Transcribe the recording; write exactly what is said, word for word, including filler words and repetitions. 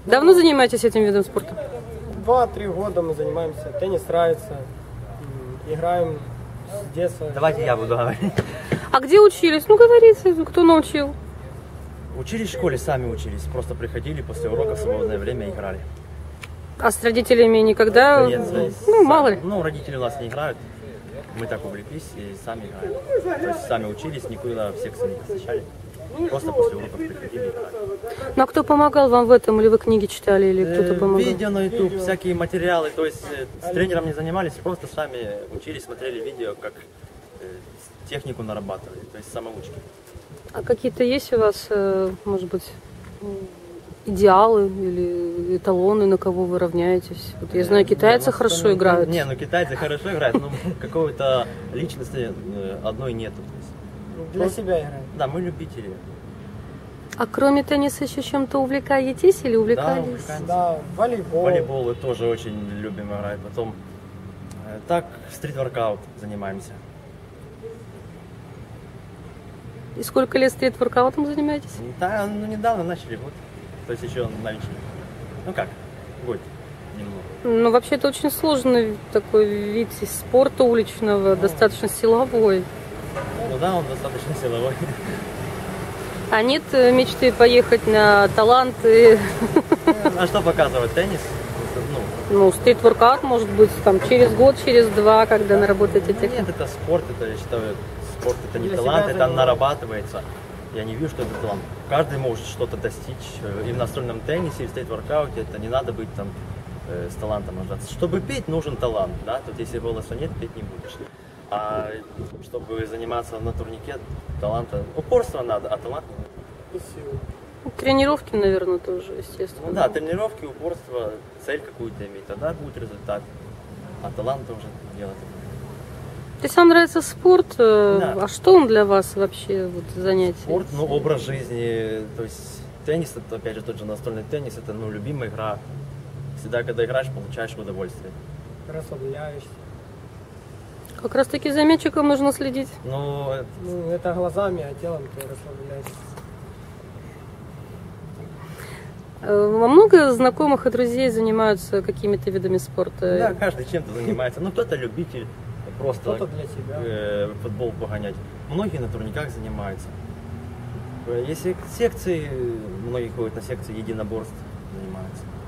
Давно занимаетесь этим видом спорта? Два-три года мы занимаемся. Теннис нравится. Играем с детства. Давайте я буду говорить. А где учились? Ну, говорите, кто научил? Учились в школе, сами учились. Просто приходили после урока в свободное время и играли. А с родителями никогда? Нет, ну, мало ли. Ну, родители у нас не играют. Мы так увлеклись и сами играем. То есть сами учились, никуда в секции не посещали. Просто после уроков приходили и играли. Ну, а кто помогал вам в этом? Или вы книги читали, или кто-то помогал? Видео на YouTube, всякие материалы. То есть с тренером не занимались, просто сами учились, смотрели видео, как технику нарабатывали. То есть самоучки. А какие-то есть у вас, может быть, идеалы или эталоны, на кого вы равняетесь? Вот я знаю, китайцы не, хорошо ну, играют. Не, ну китайцы хорошо играют, но какой-то личности одной нету. Для себя играем. Да, мы любители. А кроме тенниса еще чем-то увлекаетесь или увлекались? Да, увлекаемся. Да, волейбол. Волейбол тоже очень любим играть. Потом так стрит-воркаут занимаемся. И сколько лет стрит-воркаутом занимаетесь? Да, ну недавно начали, вот. То есть еще новички. Ну как, год немного. Ну, вообще, это очень сложный такой вид спорта уличного, ну, достаточно силовой. Ну да, он достаточно силовой. А нет мечты поехать на таланты? А что показывать? Теннис? Ну, ну стрит-воркаут, может быть, там через год, через два, когда наработаете технику. Нет, это спорт, это, я считаю, спорт это не талант, это нарабатывается. Я не вижу, что это талант. Каждый может что-то достичь. И в настольном теннисе, и в стрит-воркауте это не надо быть там э, с талантом рождаться. Чтобы петь, нужен талант, да? Тут если голоса нет, петь не будешь. А чтобы заниматься на турнике, таланта, упорство надо, а талант и силы. Тренировки, наверное, тоже, естественно. Ну да, тренировки, упорство, цель какую-то иметь, тогда будет результат. А талант должен делать. То есть вам нравится спорт, Да. А что он для вас вообще, вот, занятие? Спорт, ну, образ жизни, то есть теннис, это, опять же, тот же настольный теннис, это, ну, любимая игра. Всегда, когда играешь, получаешь удовольствие. Расслабляешься. Как раз таки за мячиком нужно следить. Ну, это... ну, это глазами, а телом ты расслабляешься. Во много знакомых и друзей занимаются какими-то видами спорта? Да, каждый чем-то занимается. Ну, кто-то любитель, просто кто-то для себя. Э, футбол погонять. Многие на турниках занимаются. Если секции, многие ходят на секции единоборств занимаются.